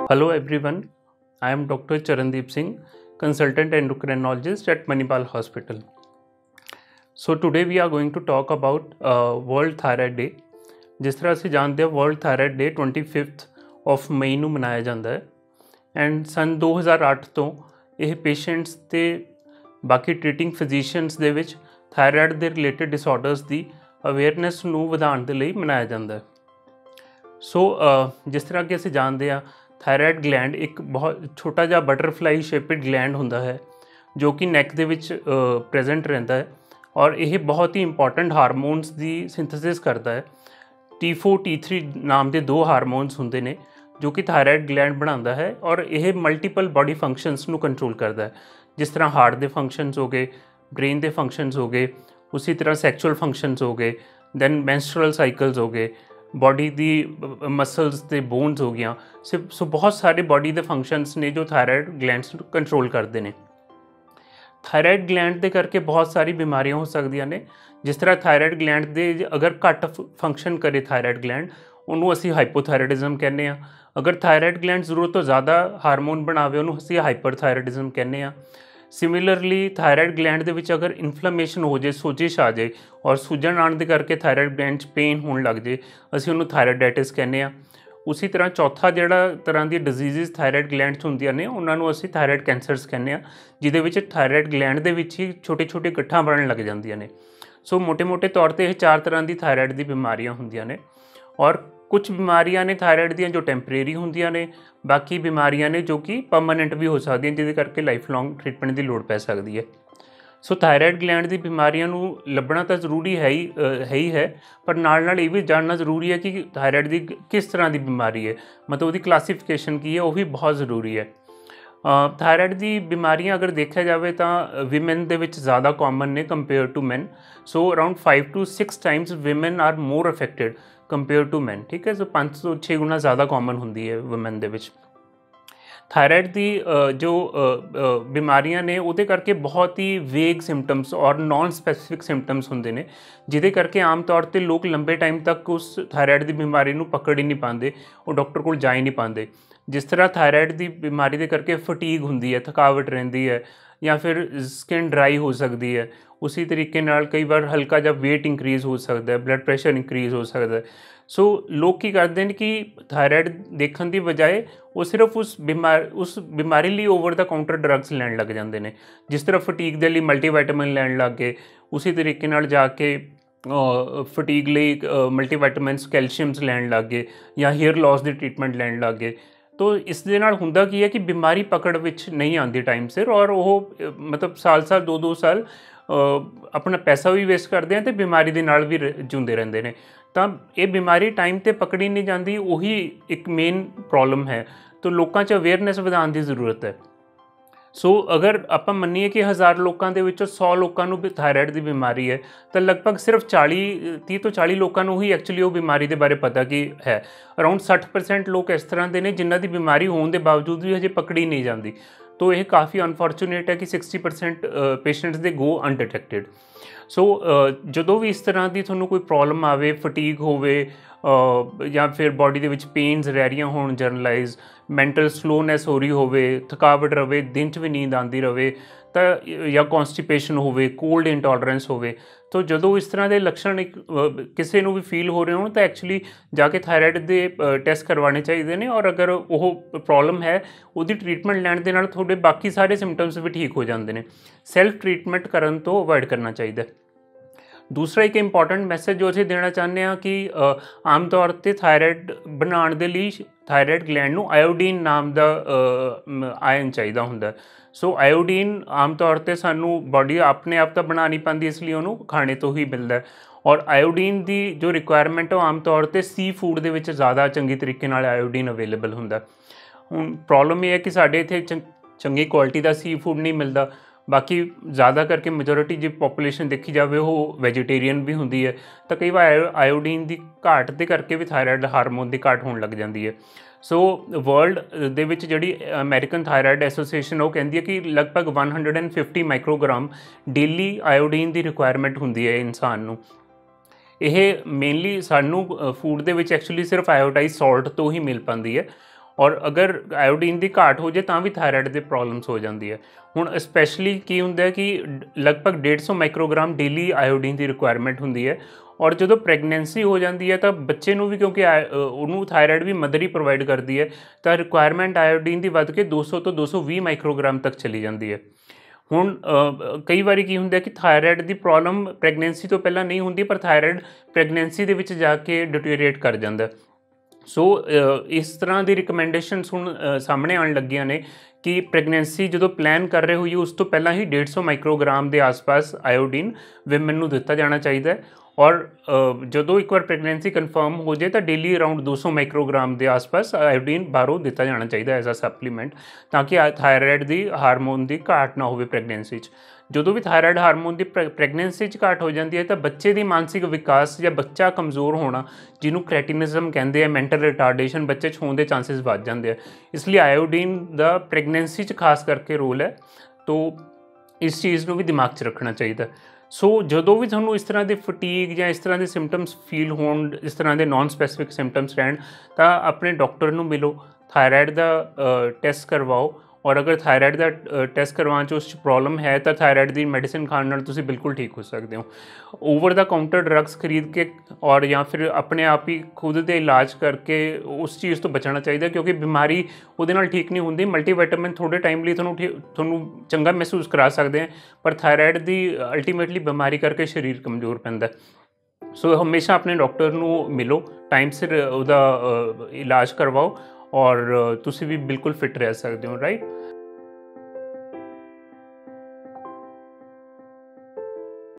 Hello everyone, I am Dr. Charandeep Singh, consultant endocrinologist at Manipal Hospital. So today we are going to talk about World Thyroid Day. जिस तरह ਅਸੀਂ ਜਾਣਦੇ ਹਾਂ World Thyroid Day 25th of ਮਈ ਨੂੰ ਮਨਾਇਆ ਜਾਂਦਾ ਹੈ and ਸਨ 2008 ਤੋਂ ਇਹ ਪੇਸ਼ੈਂਟਸ ਤੇ ਬਾਕੀ ਟ੍ਰੀਟਿੰਗ ਫਿਜ਼ੀਸ਼ੀਅਨਸ ਦੇ ਵਿੱਚ ਥਾਇਰਾਇਡ ਦੇ ਰਿਲੇਟਡ ਡਿਸਆਰਡਰਸ ਦੀ ਅਵੇਅਰਨੈਸ ਨੂੰ ਵਧਾਉਣ ਦੇ ਲਈ ਮਨਾਇਆ ਜਾਂਦਾ ਹੈ। ਸੋ ਜਿਸ ਤਰ੍ਹਾਂ ਕਿ ਅਸੀਂ ਜਾਣਦੇ ਹਾਂ थायराइड ग्लैंड एक बहुत छोटा जिहा बटरफ्लाई शेपिड ग्लैंड होंदा है जो कि नैक दे विच प्रेजेंट रहिंदा है और यह बहुत ही इंपॉर्टेंट हारमोन्स की सिंथेसिस करता है। T4 T3 नाम के 2 हारमोन्स होंदे ने जो कि थायराइड ग्लैंड बनाता है और यह मल्टीपल बॉडी फंक्शनस नूं कंट्रोल करता है, जिस तरह हार्ट के फंक्शनस हो गए, ब्रेन के फंक्शनस हो गए, उसी तरह सैक्चुअल फंक्शनस हो गए, दैन मैंस्ट्रुअल साइकल्स हो गए, बॉडी दी मसल्स ते बोन्स हो गया। सो बहुत सारे बॉडी के फंक्शनस ने जो थायराइड ग्लैंड्स कंट्रोल करते हैं। थायराइड ग्लैंड के करके बहुत सारी बीमारियां हो सकदियां ने, जिस तरह थायराइड ग्लैंड दे अगर घट फंक्शन करे थायराइड ग्लैंड उन्होंने असी हाइपोथायराइडिज्म कहने आ। अगर थायराइड ग्लैंड जरूरत तो ज़्यादा हारमोन बनावे उन्होंने असी हाइपरथायराइडिज्म कहने आ। सिमिलरली थायराइड ग्लैंड के विच अगर इन्फ्लेमेशन हो जाए, सोजिश आ जाए और सूजन आने करके थायराइड ग्लैंड पेन होने लग जाए, असी उन्होंने थायराइडाइटिस कहने आ। उसी तरह चौथा जिहड़ा तरह की डिजीज़ थायराइड ग्लैंड्स होंदियां ने उन्होंने असी थायराइड कैंसरस कहने आ, जिहदे विच थायराइड ग्लैंड के विच ही छोटे छोटे गट्ठां बनन लग जांदियां ने। सो मोटे मोटे तौर पर यह 4 तरह की थायराइड की बीमारियां होंदियां ने और कुछ बीमारियां ने थायराइड दियां जो टैंपरेरी होंदियां ने, बाकी बीमारियां ने जो कि परमानेंट भी हो सकदियां, जिहदे करके लाइफ लॉन्ग ट्रीटमेंट की लोड़ पै सकदी है। सो थायराइड ग्लैंड की बीमारियां नूं लभना तो जरूरी है ही है, पर नाल ये भी जानना जरूरी है कि थायराइड की किस तरह की बीमारी है, मतलब उसकी क्लासीफिकेशन की है, वो भी बहुत ज़रूरी है। थायराइड की बीमारियां अगर देखा जाए तो विमेन दे विच ज़्यादा कॉमन ने compare to man. So around 5 to 6 times women are more affected compare to man, ठीक है। सो 5 ਤੋਂ 6 गुना ज़्यादा कॉमन होंदी है वुमेन दे विच। थायराइड की जो बीमारियां ने उहदे करके बहुत ही वेग सिम्पटम्स और नॉन स्पैसिफिक सिम्पटम्स होंदे ने, जिहदे करके आम तौर पर लोग लंबे टाइम तक उस थायराइड की बीमारी नूं पकड़ ही नहीं पाते, वो डॉक्टर कोल जा ही नहीं पाते। जिस तरह थायराइड की बीमारी के करके फटीग होंदी है, थकावट रहिंदी है, या फिर स्किन ड्राई हो सकती है, उसी तरीके नाल कई बार हल्का जब वेट इंक्रीज़ हो सकता है, ब्लड प्रेशर इंक्रीज़ हो सकता है। सो लोग की करते हैं कि थायराइड देखने की बजाय वो सिर्फ उस बीमारी लिए ओवर द काउंटर ड्रग्स लैन लग जाते हैं, जिस तरह फटीग के लिए मल्टीवाइटामिन लैन लग गए, उसी तरीके नाल जाके फटीग लिए मल्टीवाइटामिनस कैल्शियम्स लैन लग गए, या हेयर लॉस की ट्रीटमेंट लैन लग गए। तो इस दे नाल हुंदा की है कि बीमारी पकड़ विच नहीं आती टाइम सिर, और वो मतलब साल 2-2 साल अपना पैसा भी वेस्ट करते हैं तो बीमारी के नाल भी जिंदे रहते हैं। तो ये बीमारी टाइम पर पकड़ी नहीं जाती, वही एक मेन प्रॉब्लम है। तो लोगों च अवेयरनैस वधाउण की जरूरत है। सो अगर आप मनीए कि 1000 लोगों के विचों 100 लोगों को थायराइड की बीमारी है, तो लगभग सिर्फ 30 ਤੋਂ 40 लोगों को ही एक्चुअली वो बीमारी के बारे पता कि है। अराउंड 60% लोग इस तरह के ने जिन्हों की बीमारी होने के बावजूद भी हजे पकड़ी नहीं जाती। तो यह काफ़ी अनफॉर्चुनेट है कि 60% पेशेंट्स दे गो अनडिटेक्टेड। सो जो भी इस तरह की थोड़ा कोई प्रॉब्लम आए, फटीग होवे या फिर बॉडी के पेनस रह रही हो जरनलाइज, मैंटल स्लोनैस हो रही होवे, थकावट रहे, दिन च भी नींद आती रहे, तो या कॉन्स्टिपेशन होवे, कोल्ड इंटॉलरेंस होवे, तो जो इस तरह के लक्षण किसी को भी फील हो रहे हो तो एक्चुअली जाके थायराइड के टैसट करवाने चाहिए ने, और अगर वो प्रॉब्लम है उसकी ट्रीटमेंट लैण दे नाल थोड़े बाकी सारे सिम्पटम्स भी ठीक हो जाते हैं। सैल्फ ट्रीटमेंट करन तो अवॉइड करना चाहिए। दूसरा एक इंपॉर्टेंट मैसेज जो असीं देना चाहते हैं कि आम तौर पर थायराइड बनाने के लिए थायराइड ग्लैंड नूं आयोडीन नाम का आयन चाहिए होंदा। सो आयोडीन आम तौर पर सानू बॉडी अपने आप तो बना नहीं पाती, इसलिए उन्होंने खाने तो ही मिलता है। और आयोडीन की जो रिक्वायरमेंट है आम तौर पर सी फूड के विच ज़्यादा चंगी तरीके नाल आयोडीन अवेलेबल होंदा। हुण प्रॉब्लम यह है कि साडे इत्थे चंगी क्वालिटी का सी फूड नहीं मिलता। बाकी ज़्यादा करके मेजोरिटी जो पॉपूलेशन देखी जाए वो वैजीटेरियन भी होंदी है, तो कई बार आयोडीन की घाट के करके भी थायराइड हारमोन की घाट होने लग जाती है। सो वर्ल्ड दे विच जिहड़ी अमेरिकन थायराइड एसोसीएशन वो कहती है कि लगभग 150 माइक्रोग्राम डेली आयोडीन की रिक्वायरमेंट होंदी है इंसान नूं। यह मेनली सानू फूड के एक्चुअली सिर्फ आयोडाइज सॉल्ट तो ही मिल पाती है, ਔਰ ਅਗਰ ਆਇਓਡੀਨ ਦੀ ਘਾਟ ਹੋ ਜਾਏ ਤਾਂ ਵੀ ਥਾਇਰਾਇਡ ਦੇ ਪ੍ਰੋਬਲਮਸ ਹੋ ਜਾਂਦੀ ਹੈ। ਹੁਣ ਸਪੈਸ਼ਲੀ ਕੀ ਹੁੰਦਾ ਕਿ ਲਗਭਗ 150 ਮਾਈਕਰੋਗ੍ਰਾਮ ਡੇਲੀ ਆਇਓਡੀਨ ਦੀ ਰਿਕੁਆਇਰਮੈਂਟ ਹੁੰਦੀ ਹੈ। ਔਰ ਜਦੋਂ ਪ੍ਰੈਗਨੈਂਸੀ ਹੋ ਜਾਂਦੀ ਹੈ ਤਾਂ ਬੱਚੇ ਨੂੰ ਵੀ, ਕਿਉਂਕਿ ਉਹਨੂੰ ਥਾਇਰਾਇਡ ਵੀ ਮਦਰ ਹੀ ਪ੍ਰੋਵਾਈਡ ਕਰਦੀ ਹੈ, ਤਾਂ ਰਿਕੁਆਇਰਮੈਂਟ ਆਇਓਡੀਨ ਦੀ ਵੱਧ ਕੇ 200 ਤੋਂ 220 ਮਾਈਕਰੋਗ੍ਰਾਮ ਤੱਕ ਚਲੀ ਜਾਂਦੀ ਹੈ। ਹੁਣ ਕਈ ਵਾਰੀ ਕੀ ਹੁੰਦਾ ਕਿ ਥਾਇਰਾਇਡ ਦੀ ਪ੍ਰੋਬਲਮ ਪ੍ਰੈਗਨੈਂਸੀ ਤੋਂ ਪਹਿਲਾਂ ਨਹੀਂ ਹੁੰਦੀ, ਪਰ ਥਾਇਰਾਇਡ ਪ੍ਰੈਗਨੈਂਸੀ ਦੇ ਵਿੱਚ ਜਾ ਕੇ ਡਿਟੀਰੀਏਟ ਕਰ ਜਾਂਦਾ। ਸੋ ਇਸ ਤਰ੍ਹਾਂ ਦੀ ਰਿਕਮੈਂਡੇਸ਼ਨਸ ਹੁਣ ਸਾਹਮਣੇ ਆਉਣ ਲੱਗੀਆਂ ਨੇ ਕਿ ਪ੍ਰੈਗਨੈਂਸੀ ਜਦੋਂ ਪਲਾਨ ਕਰ ਰਹੇ ਹੋਈਏ ਉਸ ਤੋਂ ਪਹਿਲਾਂ ਹੀ 150 ਮਾਈਕਰੋਗ੍ਰਾਮ ਦੇ ਆਸ-ਪਾਸ ਆਇਓਡੀਨ ਵਿਮਨ ਨੂੰ ਦਿੱਤਾ ਜਾਣਾ ਚਾਹੀਦਾ ਹੈ। ਔਰ ਜਦੋਂ ਇੱਕ ਵਾਰ ਪ੍ਰੈਗਨੈਂਸੀ ਕਨਫਰਮ ਹੋ ਜਾਏ ਤਾਂ ਡੇਲੀ ਅਰਾਊਂਡ 200 ਮਾਈਕਰੋਗ੍ਰਾਮ ਦੇ ਆਸ-ਪਾਸ ਆਇਓਡੀਨ ਬਾਹਰੋਂ ਦਿੱਤਾ ਜਾਣਾ ਚਾਹੀਦਾ ਐਜ਼ ਅ ਸਪਲੀਮੈਂਟ, ਤਾਂ ਕਿ ਥਾਇਰਾਇਡ ਦੀ ਹਾਰਮੋਨ ਦੀ ਘਾਟ ਨਾ ਹੋਵੇ ਪ੍ਰੈਗਨੈਂਸੀ 'ਚ। ਜਦੋਂ ਵੀ ਥਾਇਰਾਇਡ ਹਾਰਮੋਨ ਦੀ ਪ੍ਰੈਗਨੈਂਸੀ 'ਚ ਘਾਟ ਹੋ ਜਾਂਦੀ ਹੈ ਤਾਂ ਬੱਚੇ ਦੀ ਮਾਨਸਿਕ ਵਿਕਾਸ ਜਾਂ ਬੱਚਾ ਕਮਜ਼ੋਰ ਹੋਣਾ, ਜਿਹਨੂੰ ਕ੍ਰੈਟਿਨਿਜ਼ਮ ਕਹਿੰਦੇ ਆ, ਮੈਂਟਲ ਰਿਟਾਰਡੇਸ਼ਨ ਬੱਚੇ 'ਚ ਹੋਣ ਦੇ ਚਾਂਸਿਸ ਵੱਧ ਜਾਂਦੇ ਆ। ਇਸ ਲਈ ਆਇਓਡੀਨ ਦਾ ਪ੍ਰੈਗਨੈਂਸੀ 'ਚ ਖਾਸ ਕਰਕੇ ਰੋਲ ਹੈ, ਤੋ ਇਸ ਚੀਜ਼ ਨੂੰ ਵੀ ਦਿਮਾਗ 'ਚ ਰੱਖਣਾ ਚਾਹੀਦਾ। ਸੋ ਜਦੋਂ ਵੀ ਤੁਹਾਨੂੰ ਇਸ ਤਰ੍ਹਾਂ ਦੇ ਫਟੀਗ ਜਾਂ ਇਸ ਤਰ੍ਹਾਂ ਦੇ ਸਿੰਪਟਮਸ ਫੀਲ ਹੋਣ, ਇਸ ਤਰ੍ਹਾਂ ਦੇ ਨੋਨ ਸਪੈਸੀਫਿਕ ਸਿੰਪਟਮਸ ਰਹਿਣ, ਤਾਂ ਆਪਣੇ ਡਾਕਟਰ ਨੂੰ ਮਿਲੋ, ਥਾਇਰਾਇਡ ਦਾ ਟੈਸਟ ਕਰਵਾਓ। ਔਰ ਅਗਰ ਥਾਇਰਾਇਡ ਦਾ ਟੈਸਟ ਕਰਵਾਉਣ 'ਚ ਉਸ 'ਚ ਪ੍ਰੋਬਲਮ ਹੈ ਤਾਂ ਥਾਇਰਾਇਡ ਦੀ ਮੈਡੀਸਿਨ ਖਾਣ ਨਾਲ ਤੁਸੀਂ ਬਿਲਕੁਲ ਠੀਕ ਹੋ ਸਕਦੇ ਹੋ। ਓਵਰ ਦਾ ਕਾਊਂਟਰ ਡਰੱਗਸ ਖਰੀਦ ਕੇ ਔਰ ਜਾਂ ਫਿਰ ਆਪਣੇ ਆਪ ਹੀ ਖੁਦ ਦੇ ਇਲਾਜ ਕਰਕੇ ਉਸ ਚੀਜ਼ ਤੋਂ ਬਚਣਾ ਚਾਹੀਦਾ, ਕਿਉਂਕਿ ਬਿਮਾਰੀ ਉਹਦੇ ਨਾਲ ਠੀਕ ਨਹੀਂ ਹੁੰਦੀ। ਮਲਟੀਵਿਟਾਮਿਨ ਥੋੜ੍ਹੇ ਟਾਈਮ ਲਈ ਤੁਹਾਨੂੰ ਚੰਗਾ ਮਹਿਸੂਸ ਕਰਾ ਸਕਦੇ ਆ, ਪਰ ਥਾਇਰਾਇਡ ਦੀ ਅਲਟੀਮੇਟਲੀ ਬਿਮਾਰੀ ਕਰਕੇ ਸਰੀਰ ਕਮਜ਼ੋਰ ਪੈਂਦਾ। ਸੋ ਹਮੇਸ਼ਾ ਆਪਣੇ ਡਾਕਟਰ ਨੂੰ ਮਿਲੋ, ਟਾਈਮ ਸਿਰ ਉਹਦਾ ਇਲਾਜ ਕਰਵਾਓ, ਔਰ ਤੁਸੀਂ ਵੀ ਬਿਲਕੁਲ ਫਿਟ ਰਹਿ ਸਕਦੇ ਹੋ, ਰਾਈਟ।